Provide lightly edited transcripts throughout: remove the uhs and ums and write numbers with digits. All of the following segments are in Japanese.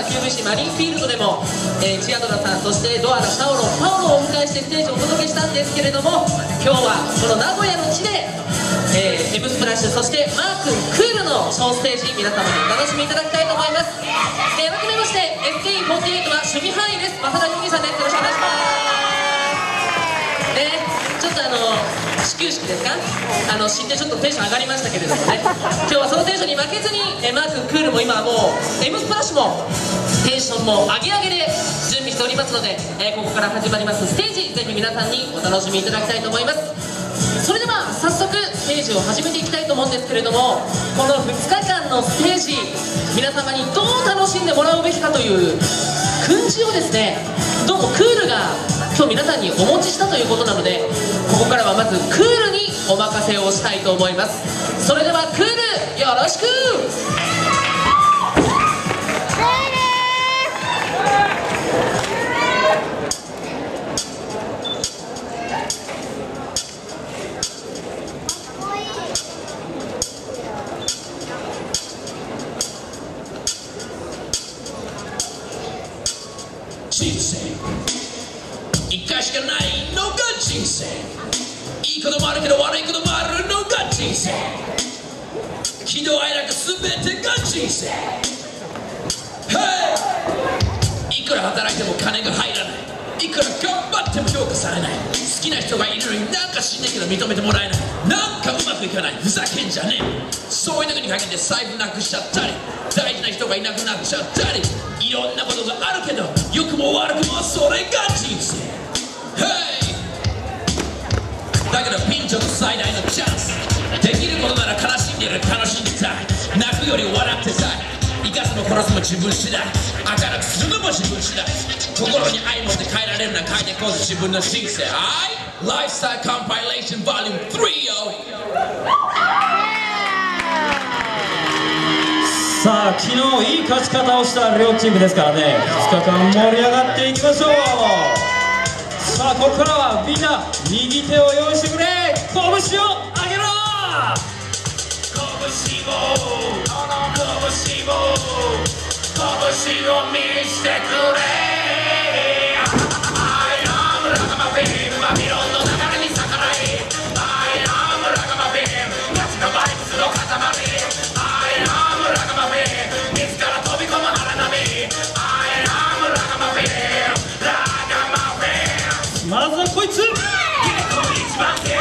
QVC マリンフィールドでも、チアドラさん、そしてドアラ、シャオロン、パオロをお迎えしてステージをお届けしたんですけれども、今日はこの名古屋の地で、Mスプラッシュ、そしてマー君クールのショーステージ、皆様にお楽しみいただきたいと思います。改めまして SKE48 は守備範囲です。増田由美さんです。よろしくお願いします。ちょっと始球式ですか、知ってちょっとテンション上がりましたけれどもね、今日はそのテンションに負けずに、マー君クールも今もう Mスプラッシュもテンションも上げ上げで準備しておりますので、ここから始まりますステージ、ぜひ皆さんにお楽しみいただきたいと思います。それでは早速ステージを始めていきたいと思うんですけれども、この2日間のステージ、皆様にどう楽しんでもらうべきかという訓示をですね、どうもクールが今日皆さんにお持ちしたということなので、ここからはまずクールにお任せをしたいと思います。それではクールよろしく。 人生一回しかないのが人生、いいこともあるけど悪いこともあるのが人生、喜怒哀楽全てが人生。いくら働いても金が入らない、いくら頑張っても評価されない、好きな人がいるのになんか知んないけど認めてもらえない、なんかうまくいかない、ふざけんじゃねえ、そういう時に限って財布なくしちゃったり、大事な人がいなくなっちゃったり、いろんなことがあるけど良くも悪くもそれが人生。だからピンチの最大のチャンス、できることなら悲しんでる楽しんでたい、泣くより笑ってたい、生かすも殺すも自分次第、明るくするのも自分次第、心に愛持って変えられるなら変えていこうぜ自分の人生。ライフスタイルコンパイレーションボリューム3よ。 さあ、昨日いい勝ち方をした両チームですからね、2日間盛り上がっていきましょう。さあ、ここからはみんな右手を用意してくれ、拳を上げろ。拳を見せてくれ。I am Ragamuffin、バビロンの流れに逆らい、I am Ragamuffin、夏のバイブスの塊、I am Ragamuffin、自ら飛び込む荒波、I am Ragamuffin、Ragamuffin。まずはこいつ、一番手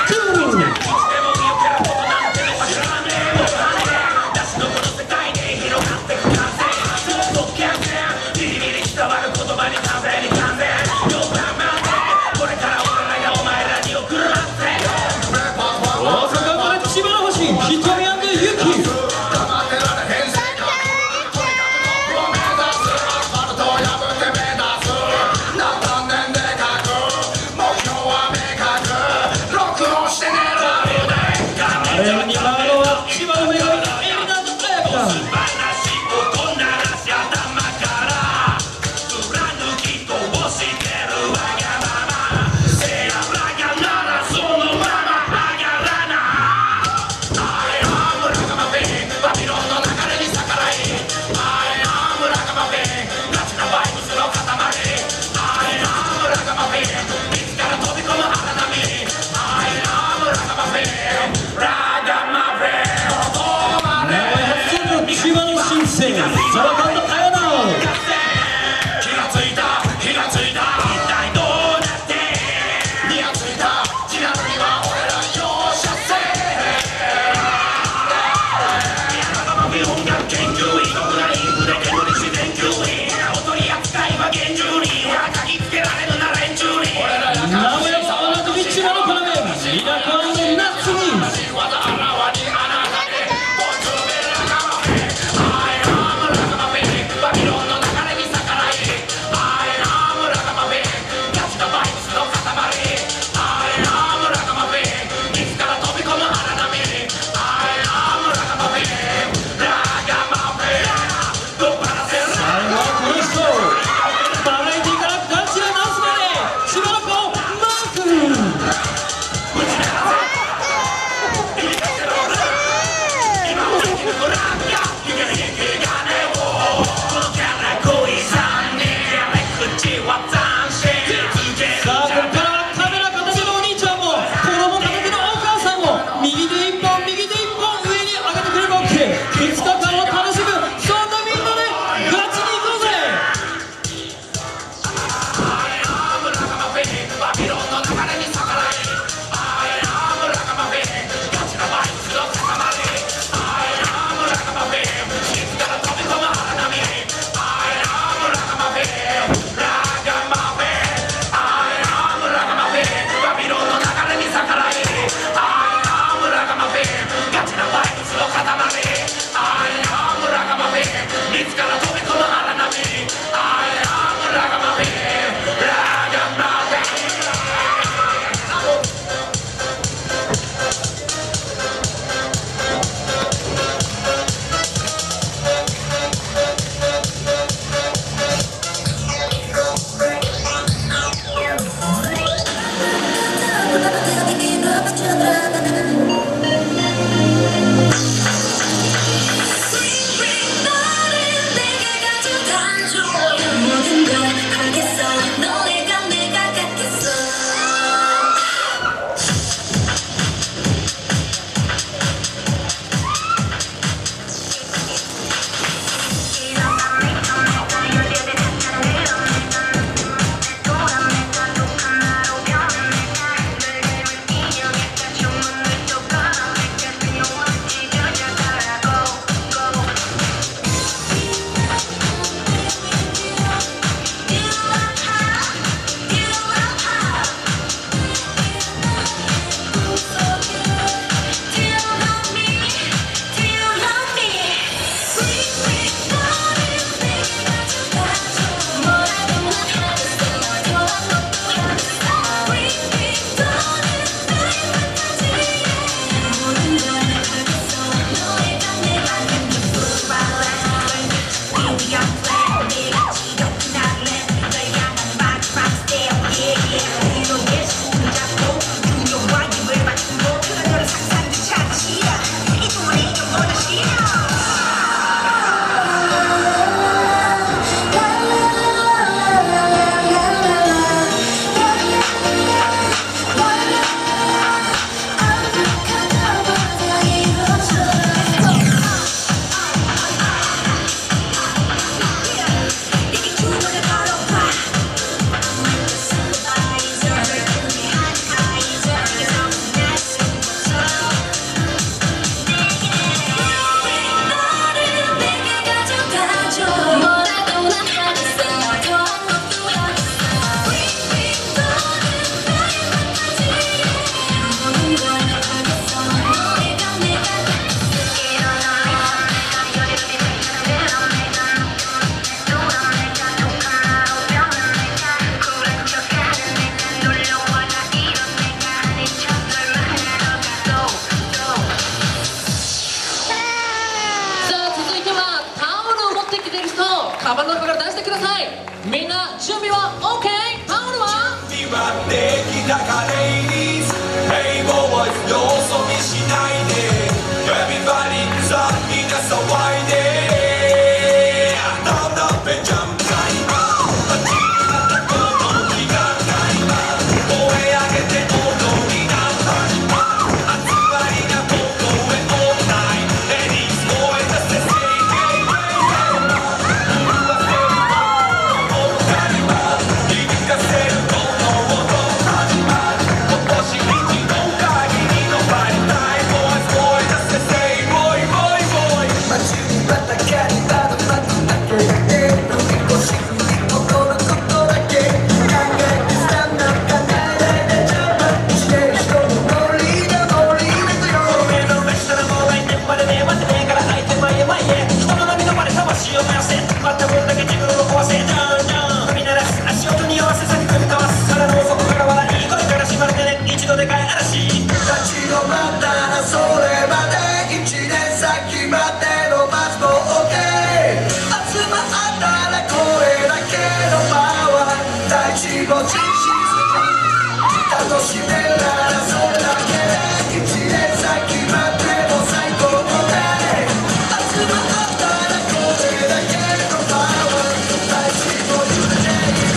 オッケー。タオルは祝ってきたかレイディーズ Hey boys 様子見しないで Everybody さあみんな騒いで頭べちゃんかいま街になったこの時間かいま声上げて踊りなさい集まりがここへオーナイレディーズ声出せ Say hey hey hey 言わせるお二人は響かせるこの音始まる今年一の限りのバリタイム Boys 声出せ Say boy boy boy 街にまたがりたの待つだけだけ飲み越しに踊ることだけ考えてスタンダー考えないでジャンプしてる人のノリだノリですよ透明のレストランも来年までね待ってねえから相手前へ前へ人の波のまで魂を燃やせ待った分だけ自分を壊せジャンジャン踏み鳴らす足音に合わせ先組み交わす腹の底から笑い声からしまれてね一度でかい嵐立ち止まったらそれまで1年先までの待つも OK 集まったらこれだけのパワー大地も実施楽しめるならそれだけで1年先までの最高のね集まったらこれだけのパワー大地も揺れている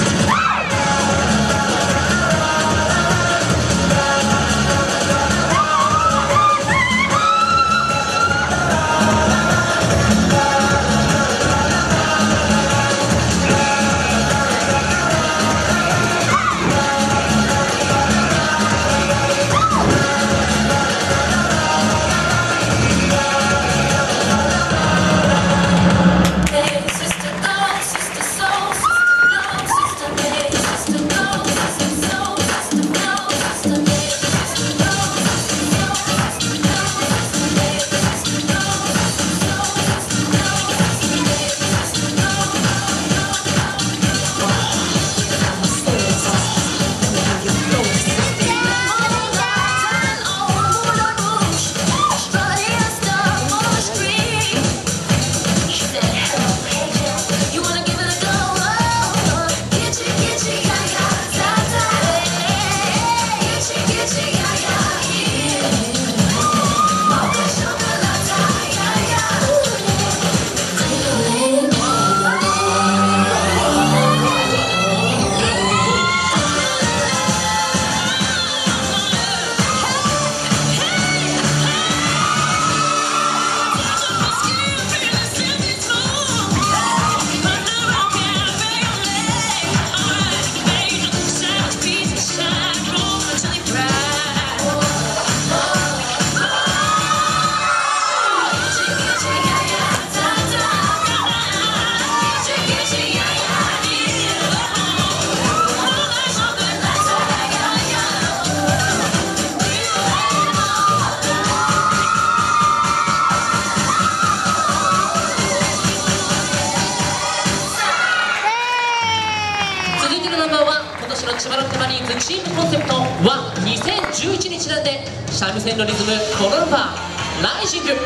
続いてのナンバーは今年の千葉ロッテマリーンズチームコンセプトは2011にちなんで三味線のリズムこのナンバーライジング。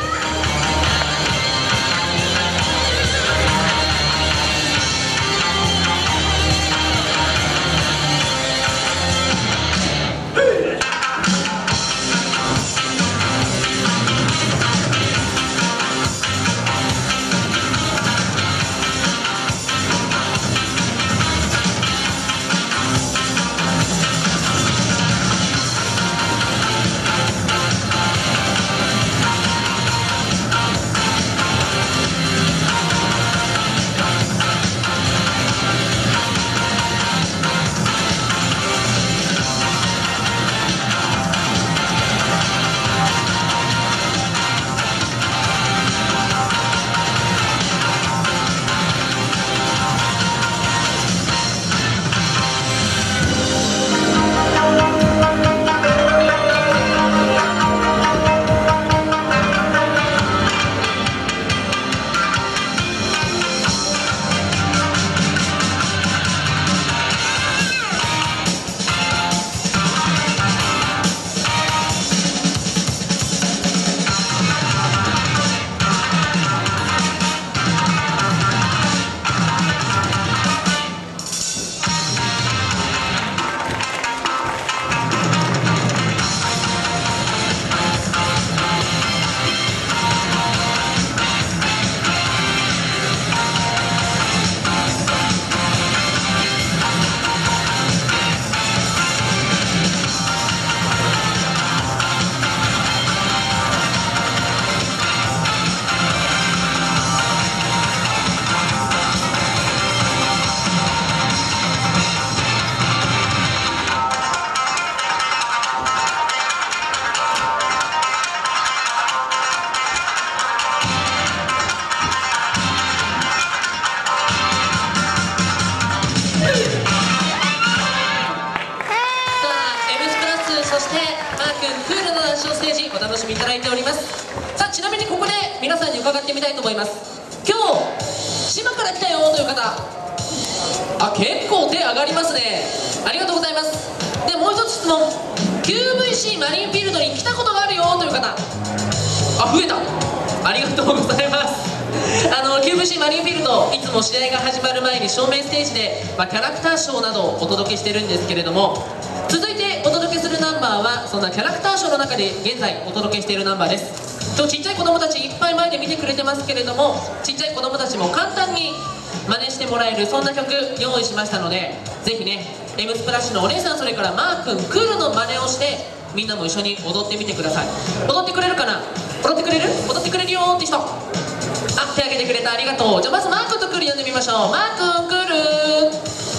ションステージお楽しみいただいております。さあちなみにここで皆さんに伺ってみたいと思います。今日島から来たよという方、結構手上がりますね。ありがとうございます。でもう一つ質問、 QVC マリンフィールドに来たことがあるよという方、増えた、ありがとうございます。QVC マリンフィールド、いつも試合が始まる前に正面ステージで、キャラクターショーなどをお届けしてるんですけれども、続いてお届けするナンバーはそんなキャラクターショーの中で現在お届けしているナンバーです。ちっちゃい子供たちいっぱい前で見てくれてますけれども、ちっちゃい子供たちも簡単に真似してもらえるそんな曲用意しましたので、ぜひね M スプラッシュのお姉さん、それからマー君、クールの真似をしてみんなも一緒に踊ってみてください。踊ってくれるかな、踊ってくれる、踊ってくれるよーって人、手挙げてくれた、ありがとう。じゃあまずマー君とクール呼んでみましょう。マー君、クール。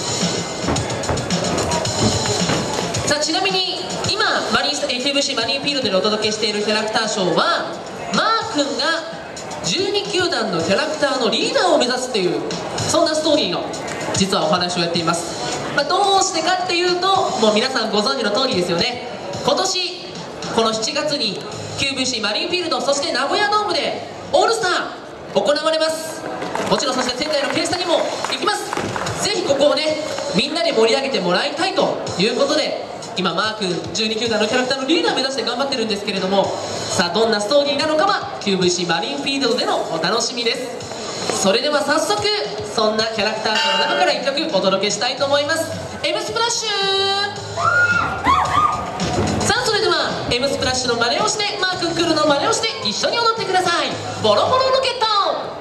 さあちなみに今KVC マリンフィールドでお届けしているキャラクターショーは、マー君が12球団のキャラクターのリーダーを目指すっていう、そんなストーリーの実はお話をやっています。どうしてかっていうと、もう皆さんご存知の通りですよね。今年この7月に QVC マリンフィールド、そして名古屋ドームでオールスター行われます。もちろんそして仙台のケースタにも行きます。ぜひここをねみんなで盛り上げてもらいたいということで、今マー君12球団のキャラクターのリーダーを目指して頑張ってるんですけれども、さあどんなストーリーなのかは QVC マリンフィールドでのお楽しみです。それでは早速そんなキャラクターショーの中から1曲お届けしたいと思います。 M スプラッシュ。さあそれでは M スプラッシュの真似をして、マー君、クールの真似をして一緒に踊ってください。ボロボロロケット。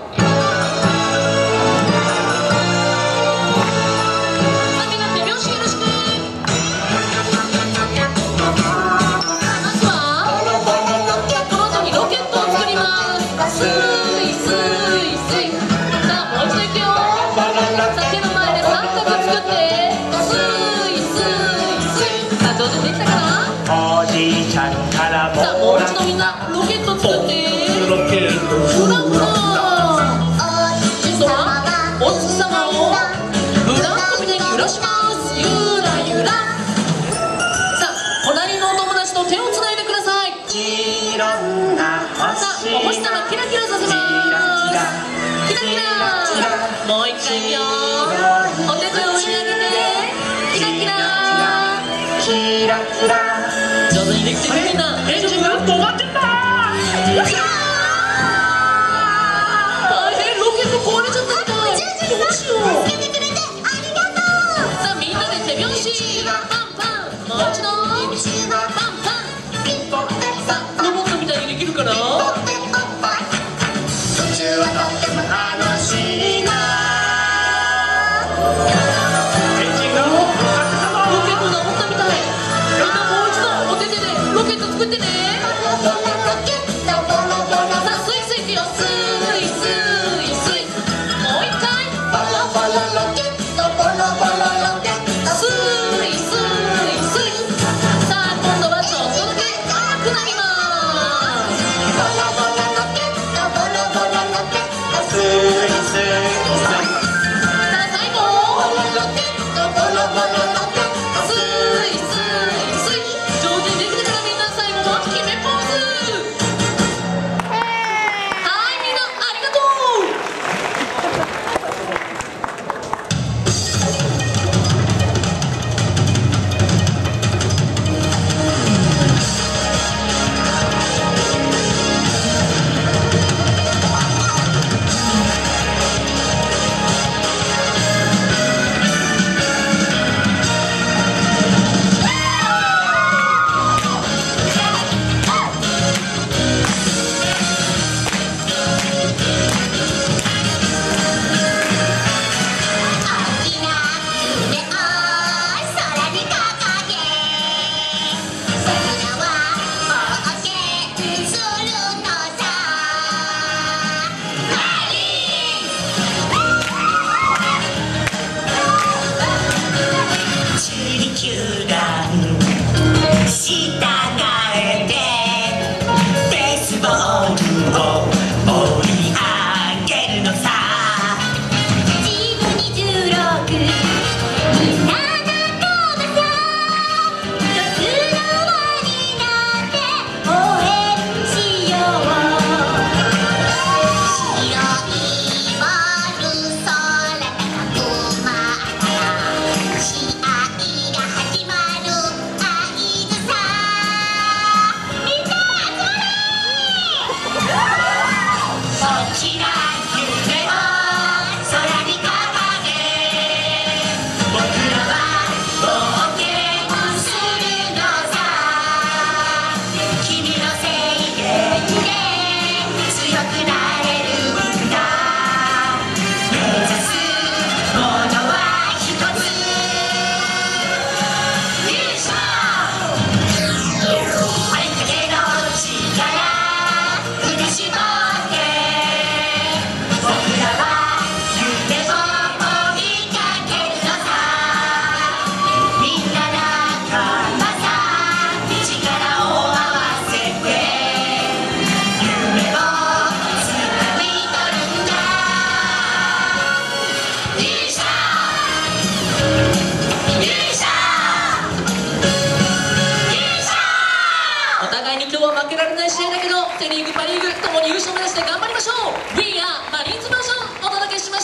さあもう一度みんなロケット作って、フラフラ。今度はお月様をブランコみたいに揺らします。ゆらゆら。さあ隣のお友達と手をつないでください。さあお星様キラキラさせます。キラキラ。もう一回いくよ。お手手を上に上げてキラキラキラキラ。上手にできてるみんな。エンジンが止まってんだ。大変、ロケット壊れちゃったみたい。どうしよう。助けてくれてありがとう。さあみんなで手拍子パンパン。もう一度パンパン。さあロボットみたいにできるかな。宇宙はとっても楽しいな。エンジンがロケットが持ったみたい。みんなもう一度お手手でロケット作ってね。さあスイスイいくよ。スイスイスイ。もう一回。スイスイスイ。さあ今度はちょっとだけ速くなります。さあ最後。スイスイスイ。上手にできてからみんな最後は決めポーズ。はいみんなありがとう。 ない試合だけどセ・リーグパ・リーグともに優勝目指して頑張りましょう。 We are マリーンズバージョンお届けしました。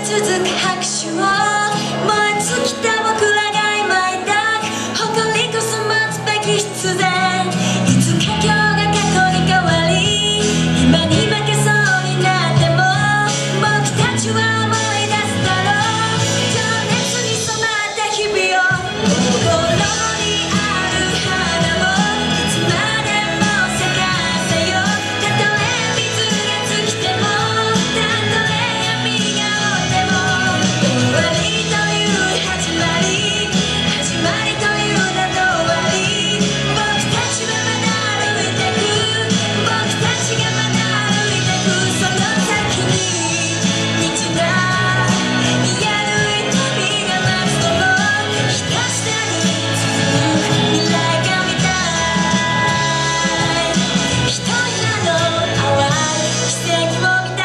続く拍手を燃え尽きた僕らが今抱く誇りこそ待つべき必然いつか今日が過去に変わり今に負けそうになっても僕たちは思い出すだろう情熱に染まった日々を心にある花をいつまでも咲かせようたとえ水が尽きてもたとえ闇が覆っても終わりという始まり始まりという名の終わり僕たちはまだ歩いてく僕たちがまだ歩いてくその先に道が嫌る痛みが待つともひたしたに続く未来が見たい一人なの淡い奇跡を見た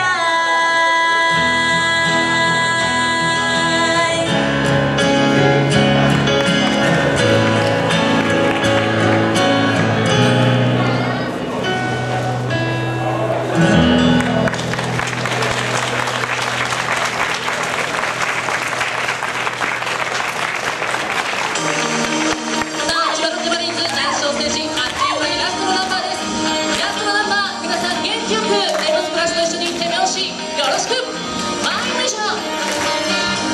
千葉ロッテマリーンズ男子ステージあっという間にラストのナンバーです。ラストのナンバー皆さん元気よくエムスプラスと一緒に手拍子よろしく参りましょう。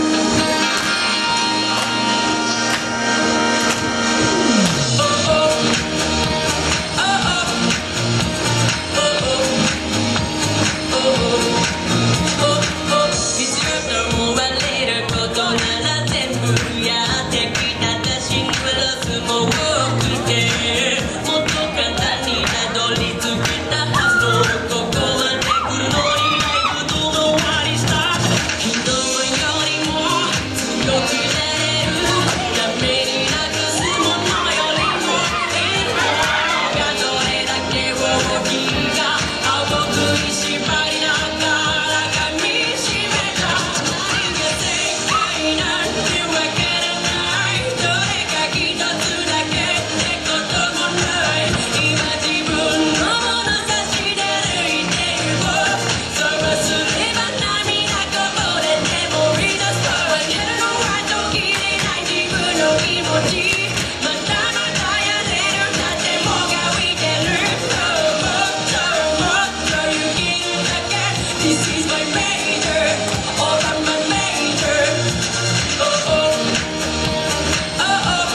必要と思われることなら全部やってきた私にはロスも多くてもっと簡単にたどり着けたはずのここまで来るのにないことの終わりした人よりも強くなれるためになくすものよりも今がどれだけ大きいか青く縛りながら噛みしめた何が正解なんてわからないどれか一つだけってこともない今自分の物差しで歩いてゆこうそうすれば涙こぼれてもいいだそうわかるのは途切れない自分の気持ちまだまだやれるだってもが浮いてるもっともっと生きるだけ This is my major all of my major oh oh oh oh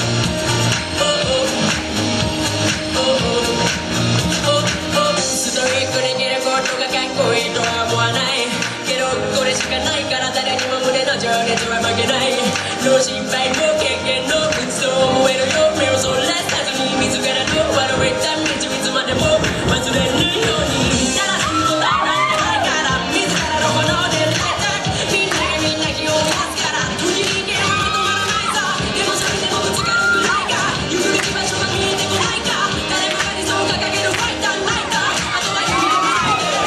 ストイックに生きることがかっこいいとは思わないけどこれしかないから誰にも胸の情熱は負けないの心配も経験の靴を思えるよ目をそらさずに自らの悪いた道いつまでも忘れるようにただ答えなんてないから自らのものでないたみんながみんな気を出すから途切り系は止まらないさでもそれでもぶつかるくらいか行くべき場所が見えてこないか誰もが理想を掲げるファイターないかあとは夢でもないで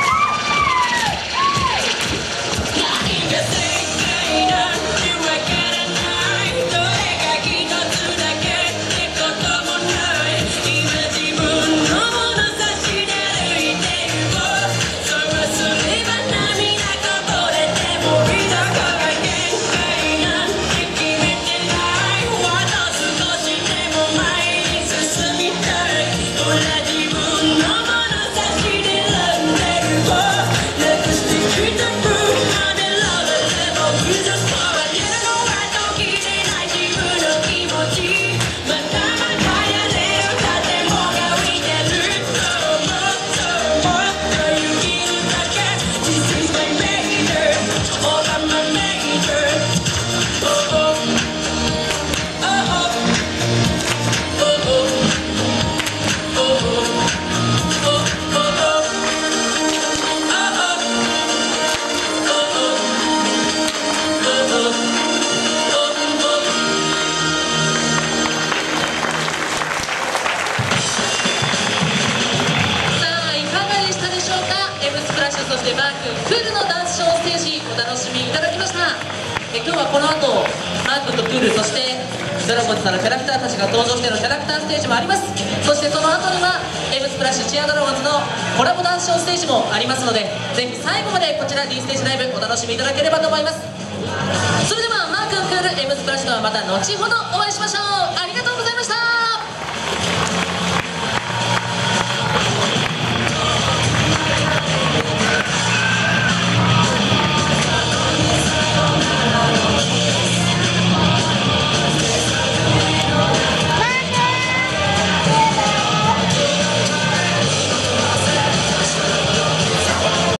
何が正解なんてわからないどれか一つだけってこともない今自分の物差しで歩いてゆこうそうすれば涙こぼれてもいいどこが限界なんて決めてないあと少しでも前に進みたいほら自分の物差しで選んでゆこうなくしてきた分までロールで僕じゃそうわかるのは途切れない自分の気持ちまだまだやれるだってもが浮いてるもっともっと生きるだけ This is my major all of my major oh oh oh oh oh oh oh さあいかがでしたでしょうか。エムスプラッシュそしてマーククールのダンスショーステージお楽しみいただきました。今日はこの後マークとクールそしてドラゴンズさんのキャラクターたちが登場してのキャラクターステージもあります。そしてその後には M スプラッシュチアドラゴンズのコラボダンスショーステージもありますので、ぜひ最後までこちら D ステージライブお楽しみいただければと思います。それではマー君クール M スプラッシュとはまた後ほどお会いしましょう。ありがとうございました。